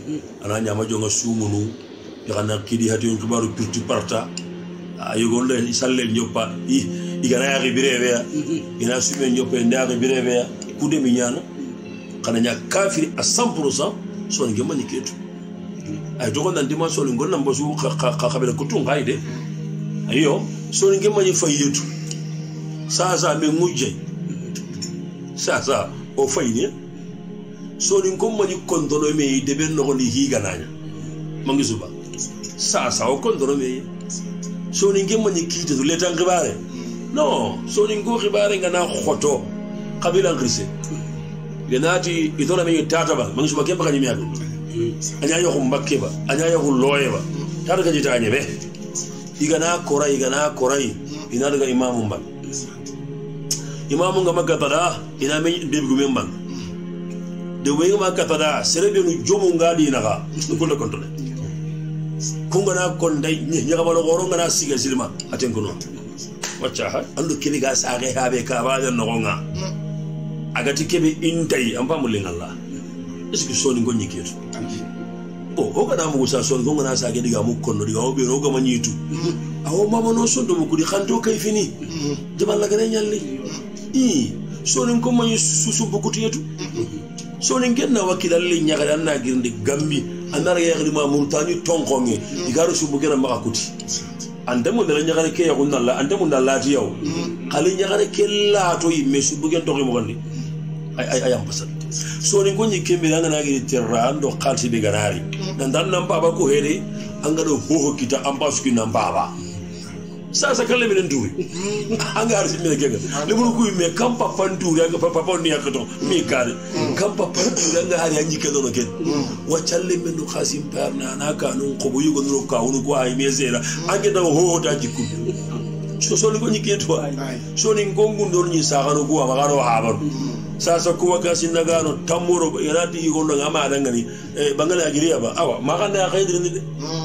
ana nyama jonga sumunu yana kidi hati on kibaru pirti parta ayogonde isalle nyopa igana ya birebe ina sume nyopa ndaga birebe kude minyana kana nya kafiri a 100% so ngema niketu ay to gonda ndima so ngonna mbosu khabela kutun haide ayo so ngema ni fayetu sasa me nguje sasa o fayne so ngomma ni kondono me de ben no ni higananya mangisuba sasa o kondono me so ngema ni kite to letan gibare no so ngo gibare ngana khoto kabila ngrise genati itona me tataba mangisuba kemba kanyimi yako anya yo kumbakeba anya yo loyeba tar ka jita anyebe igana korai ina daga imamu ban imamu ga magatada ina me debu memban de wey ma katada serebe no jomu ngadi naga ko le kontole kunga na kondai nyaga balo goronga na siga silma aten kono wacca ha andu kiliga saage habe ka baden no gonga agati kebe intai amba mulin Allah eski soni ngonni keto o kana mu sa son gonga na saage diga mu konno diga o be no ga manyitu awo mama no sondo mu kudi khanto kay fini jabal la gane nyalli soni ko manyi susu bukuti yetu soni genna wakidalle nyaga anna girndi gambi anara yagri ma murtani tonkonge igaru subu gena makakuti andemo dara nyaga ke yagunna Allah andemo ndallati yaw khali nyaga ke lato yimme subu gen togi mo gandi ay am pasal soni gonyi kembe nga na giri terrando khalti be ganari dan nan baba ko hede anga do hoho kita ambasuki nan baba sasa kale minen duri anga arsi minen kenga le mun kuy me kam papa nduri anga papa ni yakato mi kare kam papa nduri anga hari anyi kedo no ken wachalle men do khasim parna na kanu ko bu yugo no ka wonu ko ay mezera anga da ho ta jikku so ni ko ni keto so ni ngongu ndor ni sagano ko magaro habar sasa ko wakasi nagano tamuro yarati yugo no ngama dangani bangala agiriya ba awa maganda ya khaydir ni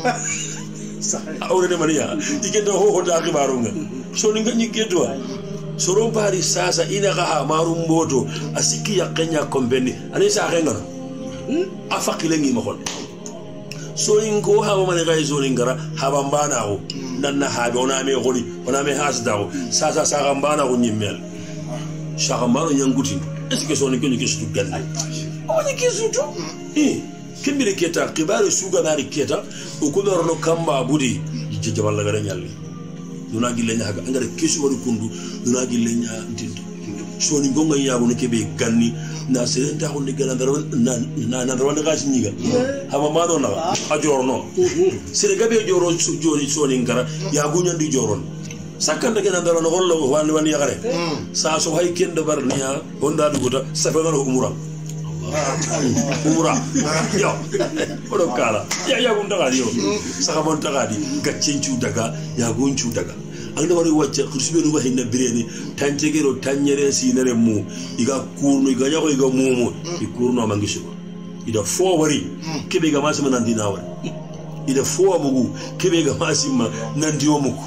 awre de maria igenda ho da kibarunga so ni ngani gedwa soro bari sasa ina ga marum moto asiki ya kenya kombeni ani sa renga afakile ngi mahol so ingo ha ma ne ga zo ngara ha bambana ho dan na ha ona me goli ona me hasda ho sasa sa gambana ho nyimmel shagamaro nyanguti eske so ni ko ni kisu ganna o ni kisu to kembire keta kibare suga nari keta ukuno rono kamba budi jabal la gara nyalli duna gille nya haga ngare kisu wori kundu duna gille nya tinto so ni gonga yago ne kebe ganni na serenta ko ni gana daro na rawanda gashi nyiga hama mado na ajorno sere gabe joro jori so ni ngara yago nyandi joron sakanda gana daro no gollo wani yagare sa so hay kendo barniya honda duguta safana umura umura yo odo kala ya gun daga yo saka bon daga di gaccencu daga ya guncu daga anda wari wacce khursibe no wahinna bireni tanjegero tanyere sinere mu iga kurno iga nyago iga mumu ikurno mangisho ida fo wari kebe ga masima nandi na wari ida fo mugu kebe ga masima nandi o muku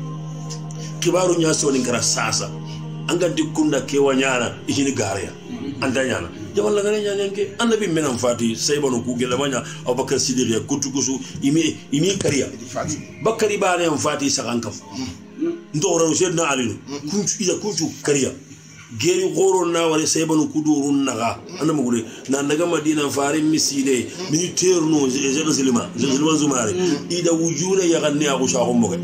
kibaru nyaso ni ngara sasa anga dikunda ke wanyana ihini gariya andanyana jawal la gane nyanke annabi menam fati saybanu ku gela manya abubakar sidiq ya kutukusu imi kariya bakari bane am fati sakankaf ndoro sedna alinu kuntu kariya geri goro na wale saybanu kudurun naga annamu gure na naga madina farin miside militaire no jerusalem zumare ida wujuna ya ganne aku shaqo moga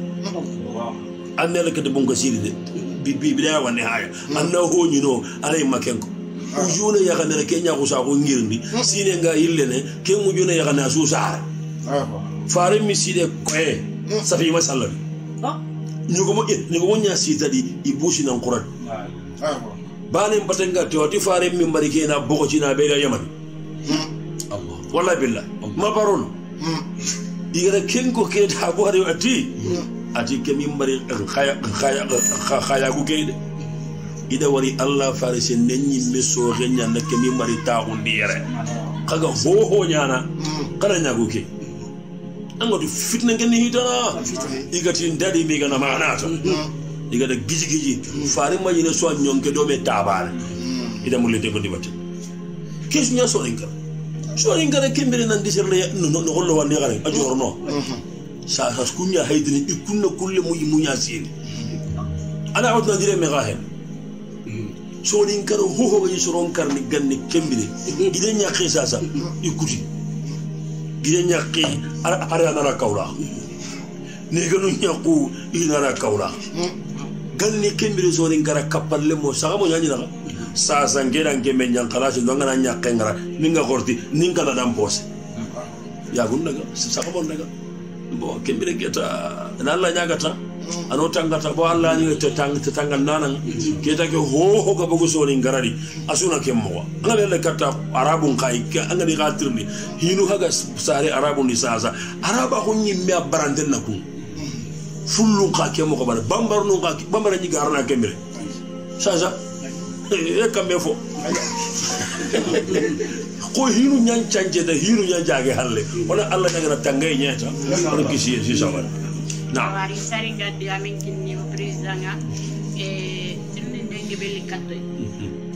annela kete bonko siride bi bidaya wanne haya anna ho nyino alay makenko ujuna ya kana Kenya ko sa ko ngirndi sine nga yillene ke mujuna ya kana susa faare mi side ko safi masalla nyugo mo nya sitadi ibushi nan quran bane mbatenga tewati faare mi mbari kena boko ci na be yaman Allah wallahi billah ma baron igara kenko ke ta bo ari ati ke mi mbari khaya ku ke ida wari Allah farisi nenni meso genya na kemi mari ta hundire kaga ho nyana kala nyaguke angatu fitna ngeni hitana igati ndadi mi gana manata igada giji fari ma yine so nyonke do me tabare ida mulete ko dibate kesu nya so linka so ingara kembere nan disirle no gollo wande gare ajorno sa kunya haydini ikunna kulle munya sin ana odna dire me gahe so ingara ho ga soron karni ganni kembere ide nya khisa ikuti ide nya ki ara na kawla ne ganu nya ku ina kawla ganni kembere so ingara kapalle mo sa mo nya ni sasa ngera ngeme nyankalashi ndongana nyakengara minga gorti ninga na dampose ya gunnaga saka bonnaga bo kembere geta nalla nyagata ano tangata bo alla ni tetanga nana keta ke ho ga bugo so ni ngarari asuna kemmo ngale le kata arabun kai ke angani gatirni hinu haga sare arabun ni sasa araba ko nyimme abaranden naku fullu ka kemmo ko bar bambar no ka bambara ni garna kembere sasa e kambe fo ko hinu nyan chanje da hinu nyan jage halle wala alla daga tangay nyata on kisi si sawar na wari saringa di amin kinni president nga e tinne ngi beli katto